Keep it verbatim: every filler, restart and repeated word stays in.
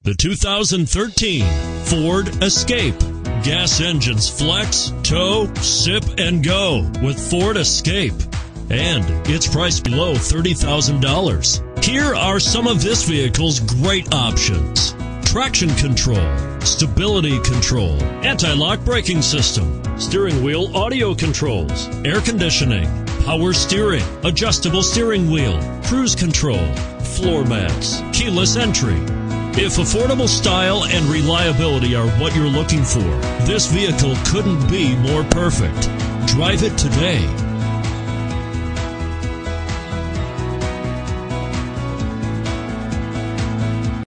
The two thousand thirteen Ford Escape. Gas engines flex, tow, sip, and go with Ford Escape. And it's priced below thirty thousand dollars. Here are some of this vehicle's great options: traction control, stability control, anti-lock braking system, steering wheel audio controls, air conditioning, power steering, adjustable steering wheel, cruise control, floor mats, keyless entry. If affordable style and reliability are what you're looking for, this vehicle couldn't be more perfect. Drive it today.